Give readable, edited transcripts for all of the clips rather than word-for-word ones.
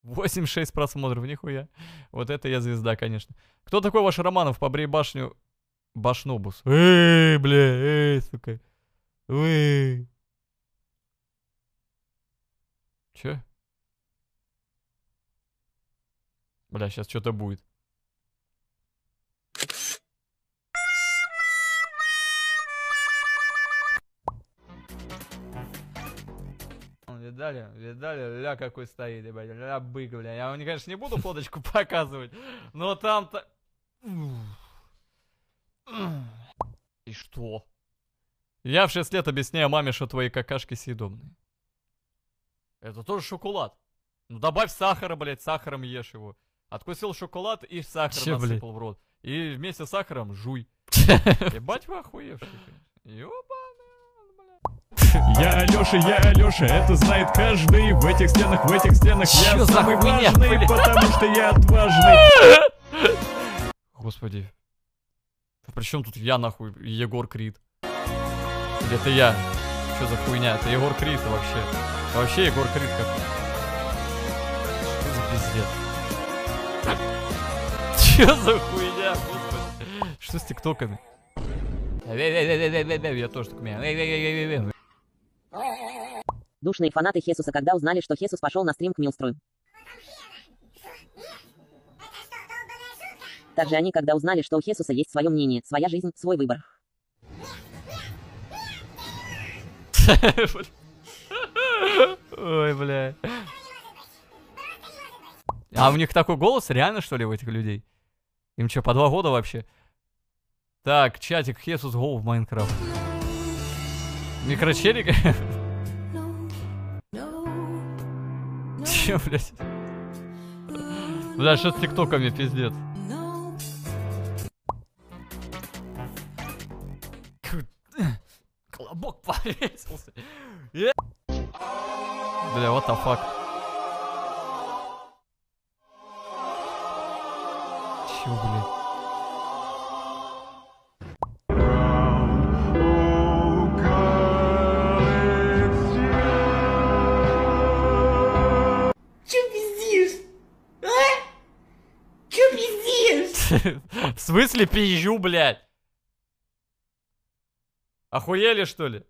8-6 просмотров, нихуя. Вот это я звезда, конечно. Кто такой ваш Романов? Побрей башню. Башнобус. Бля, сука. Че? Бля, сейчас что-то будет. Видали, ля какой стоит, ебать, ля бык, бля. Я вам, конечно, не буду фоточку показывать, но там-то... И что? Я в 6 лет объясняю маме, что твои какашки съедобные. Это тоже шоколад. Ну добавь сахара, блядь, сахаром ешь его. Откусил шоколад и сахар насыпал в рот. И вместе с сахаром жуй. Ебать вы охуевшие, конечно. Я Алёша, это знает каждый. В этих стенах я самый важный, потому что я отважный. Господи. При чем тут я, нахуй, Егор Крид? Или это я? Что за хуйня? Это Егор Крид вообще. Это вообще Егор Крид какой. Что за пиздец? Что за хуйня, господи? Что с тиктоками? Я тоже так умею. Душные фанаты Хесуса, когда узнали, что Хесус пошел на стрим к Милстрою. Также они, когда узнали, что у Хесуса есть свое мнение, своя жизнь, свой выбор. Ой, бля. А у них такой голос реально, что ли, у этих людей? Им что, по 2 года вообще? Так, чатик, Хесус гол в Майнкрафт. Микрочерик? Че, блядь? Бля, что с тиктоками, пиздец. Колобок повесился. Бля, what the fuck? Чё, блядь? В смысле пизжу, блядь? Охуели, что ли?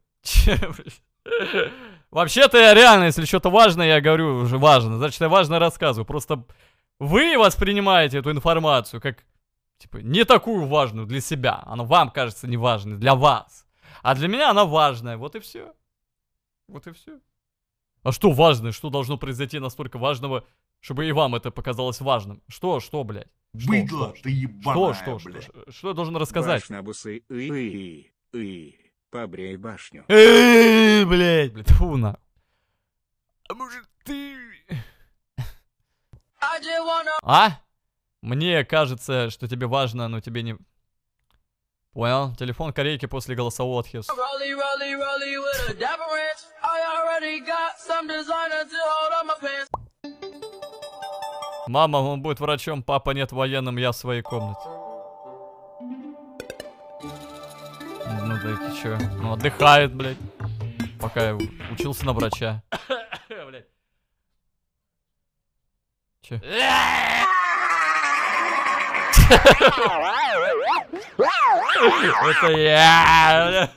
Вообще-то я реально, если что-то важное, я говорю, уже важно. Значит, я важно рассказываю. Просто вы воспринимаете эту информацию как, типа, не такую важную для себя. Она вам кажется не важной, для вас. А для меня она важная. Вот и все. Вот и все. А что важное? Что должно произойти настолько важного, чтобы и вам это показалось важным? Что, блядь? Быдло ты ебаное, Что я должен рассказать? Башнабусы, побрей башню. Блядь, фу на. А может ты... А? Мне кажется, что тебе важно, но тебе не... Понял? Телефон корейки после голосового от Хесуса. Мама, он будет врачом, папа нет военным, я в своей комнате. Ну да ты чё? Ну отдыхает, блядь. Пока я учился на врача. Блядь. Чё? Это я.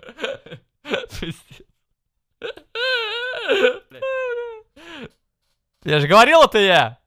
Я же говорил, это я.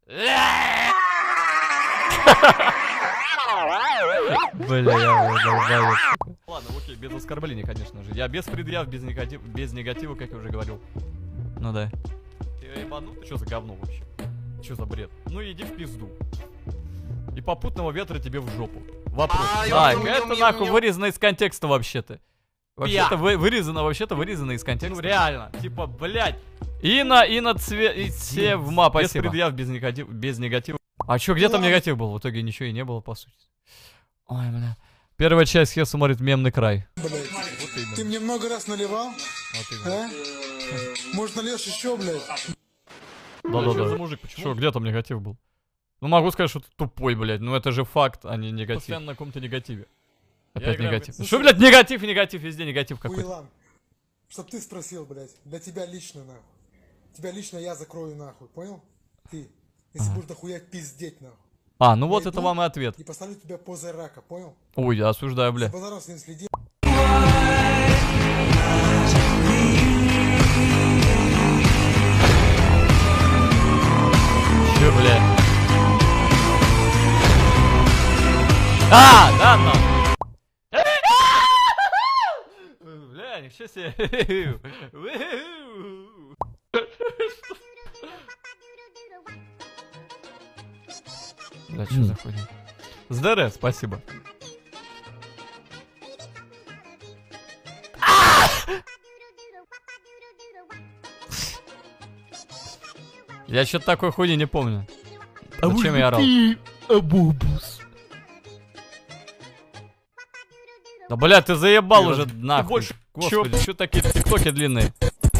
Бля, я ладно, окей, без оскорблений, конечно же. Я без предъяв, без негатива, как я уже говорил. Ну да. Ты ебанул? Ты что за говно вообще? Что за бред? Ну иди в пизду. И попутного ветра тебе в жопу. Вопрос. Это нахуй вырезано из контекста вообще-то. Вообще-то вырезано из контекста. Ну реально. Типа, блядь. Инна Цевма, без предъяв, без негатива. А чё, где там негатив был? В итоге ничего и не было, по сути. Ой, бля. Первая часть Хеса смотрит мемный край. Блядь, вот ты мне много раз наливал? А? Может нальешь еще, блядь? Да-да-да. Мужик, почему? Где там негатив был? Ну могу сказать, что ты тупой, блядь. Ну это же факт, а не негатив. Постоянно на каком-то негативе. Опять негатив. Что, блядь, негатив, везде негатив какой-то. Чтоб ты спросил, блядь, для тебя лично, нахуй. Тебя лично я закрою, нахуй, понял? Ты, если будешь дохуя пиздеть, нахуй. А, ну вот это вам и ответ. И поставлю тебя позой рака, понял? Ой, я осуждаю, бля. За базаром своим следи. Чё, бля? А, да, ну. Бля, ничего себе. Бля, что за хуйня? Здорово, спасибо. Я что-то такой хуйни не помню. Зачем я орал? Да, бля, ты заебал уже, нахуй. Господи, что такие тиктоки длинные?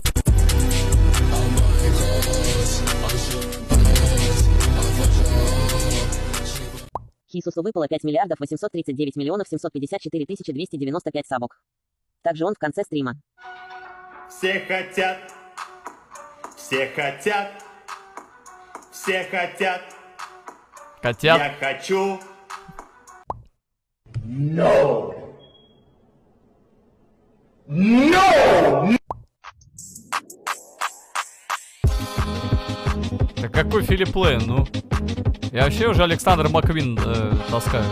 Хисусу выпало 5 миллиардов 839 миллионов 754 тысячи 295 сабок. Также он в конце стрима. Все хотят, все хотят, все хотят. Котят. Я хочу. Да какой Филипп Лейн, ну? Я вообще уже Александр Маквин таскаю.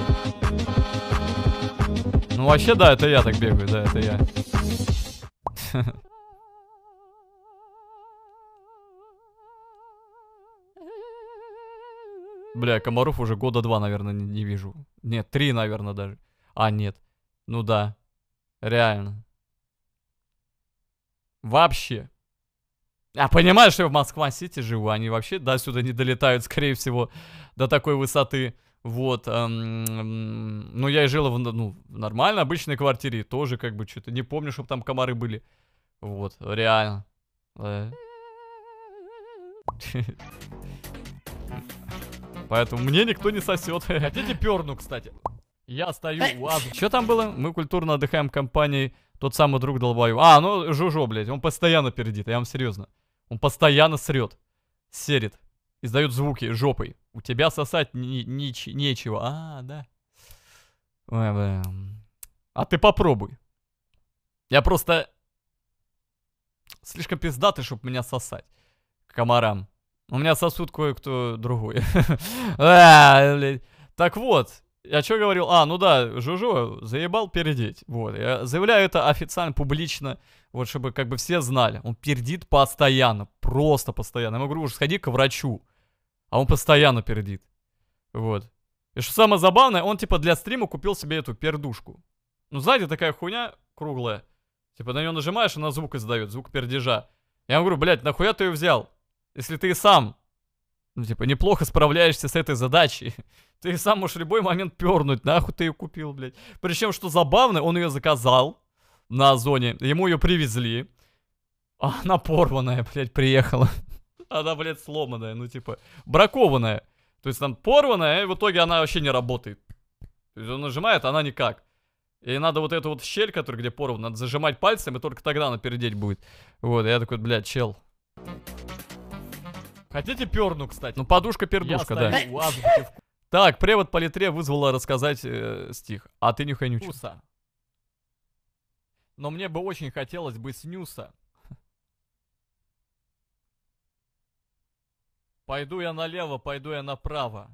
Ну вообще, да, это я так бегаю, да, это я. Бля, комаров уже года 2, наверное, не вижу. Нет, 3, наверное, даже. А, нет. Ну да. Реально. Вообще. А понимаешь, что я в Москва-Сити живу? Они вообще до сюда не долетают, скорее всего, до такой высоты. Вот. Ну, я и жил в нормальной, обычной квартире. Тоже как бы что-то не помню, чтобы там комары были. Вот, реально. Поэтому мне никто не сосет. Хотите перну, кстати? Я стою у Азу. Что там было? Мы культурно отдыхаем в компании. Тот самый друг долбою. А, ну Жужо, блядь. Он постоянно пердит, я вам серьезно. Он постоянно срет. Серит. Издает звуки жопой. У тебя сосать нечего. А, да. Ой, бля. А ты попробуй. Я просто слишком пиздатый, чтобы меня сосать. Комарам. У меня сосуд кое-кто другой. Так вот. Я что говорил? А, ну да, Жужо заебал пердеть. Вот, я заявляю это официально, публично, вот, чтобы как бы все знали. Он пердит постоянно, просто постоянно. Я ему говорю, уже сходи к врачу. А он постоянно пердит. Вот. И что самое забавное, он типа для стрима купил себе эту пердушку. Ну, знаете, такая хуйня круглая. Типа на нее нажимаешь, она звук издает, звук пердежа. Я ему говорю, блядь, нахуя ты ее взял? Если ты сам, ну, типа, неплохо справляешься с этой задачей. Ты сам можешь в любой момент пернуть, нахуй ты ее купил, блядь. Причем, что забавно, он ее заказал на Озоне, ему ее привезли. А она порванная, блядь, приехала. Она, блядь, сломанная, ну, типа, бракованная. То есть там порванная, и в итоге она вообще не работает. То есть он нажимает, а она никак. И надо вот эту вот щель, которая где порвана, надо зажимать пальцем, и только тогда она пердеть будет. Вот, и я такой, блядь, чел. Хотите перну, кстати? Ну, подушка-пердушка, да. Так, превод по литре вызвала рассказать стих. А ты нюхай нюхай. Но мне бы очень хотелось бы снюса. Пойду я налево, пойду я направо.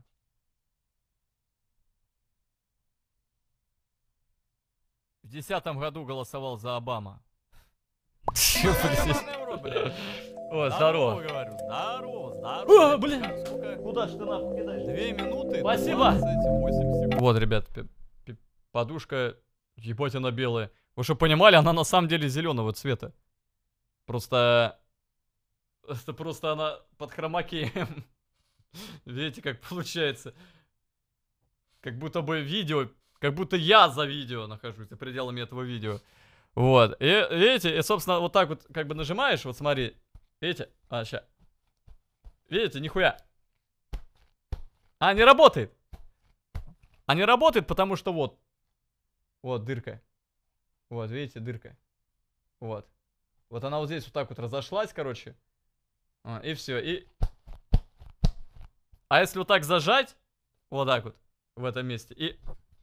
В 2010 году голосовал за Обама. Чё, блядь? О, здорово. Говорю. Здорово. О, блин. Куда ж ты нахуй кидаешь? 2 минуты. Спасибо. 28 секунд. Вот, ребят, подушка, ебать она белая. Вы что понимали, она на самом деле зеленого цвета. Просто... Это просто она под хромакеем. Видите, как получается. Как будто бы видео... Как будто я за видео нахожусь, за пределами этого видео. Вот. И видите, и собственно вот так вот как бы нажимаешь, вот смотри. Видите? А, ща. Видите, нихуя. А, не работает. А не работает, потому что вот. Вот дырка. Вот, видите, дырка. Вот. Вот она вот здесь вот так вот разошлась, короче. И все. А если вот так зажать, вот так вот, в этом месте, и...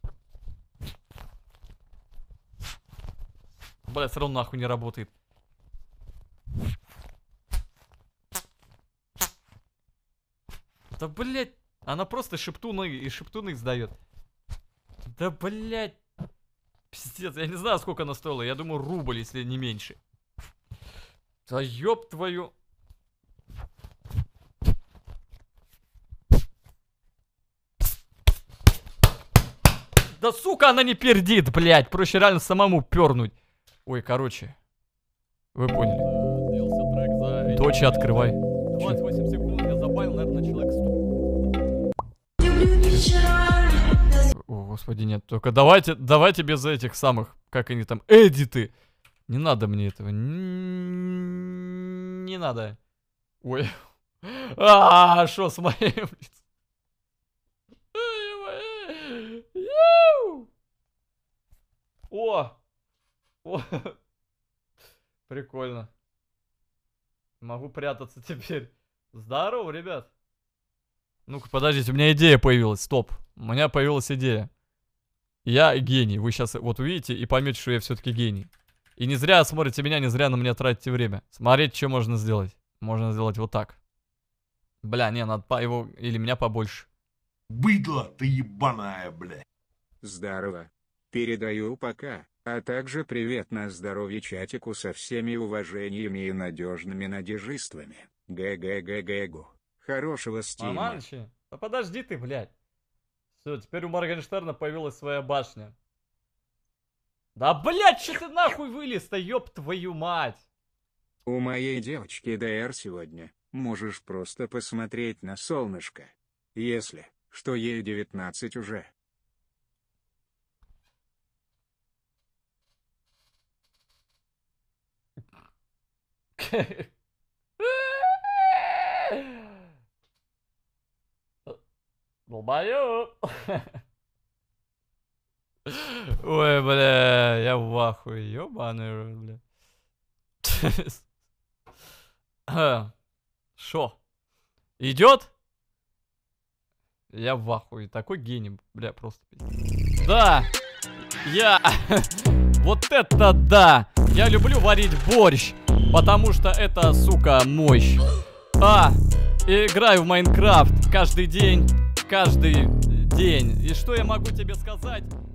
Бля, все равно нахуй не работает. Да, блядь, она просто шептуны и шептуны издает. Да, блядь. Пиздец, я не знаю, сколько она стоила. Я думаю, рубль, если не меньше. Да ёб твою... Да сука, она не пердит, блядь. Проще реально самому пернуть. Ой, короче. Вы поняли. Точи открывай. 28 секунд, я забавил, наверное, человек 100. О, господи, нет. Только давайте без этих самых, как они там, эдиты. Не надо мне этого. Не надо. Ой. Шо с моим лицом? О! Прикольно. Могу прятаться теперь. Здорово, ребят. Ну-ка, подождите, у меня идея появилась. Стоп. У меня появилась идея. Я гений. Вы сейчас вот увидите и поймете, что я все-таки гений. И не зря смотрите меня, не зря на меня тратите время. Смотрите, что можно сделать. Можно сделать вот так. Бля, не, надо его или меня побольше. Быдло ты ебаная, бля. Здорово. Передаю пока, а также привет на здоровье чатику со всеми уважениями и надежными надежиствами. ГГГГГу. Хорошего стима. Маманчи, да подожди ты, блядь. Все, теперь у Моргенштерна появилась своя башня. Да, блядь, что ты нахуй вылез-то, ёб твою мать. У моей девочки ДР сегодня. Можешь просто посмотреть на солнышко. Если, что ей 19 уже. Долбоёб. Ой, бля, я в ахуе, ёбаный, бля. Шо? Идет? Я в ахуе, такой гений, бля, просто. Да, я... Вот это да! Я люблю варить борщ, потому что это, сука, мощь. Играю в Майнкрафт каждый день. И что я могу тебе сказать?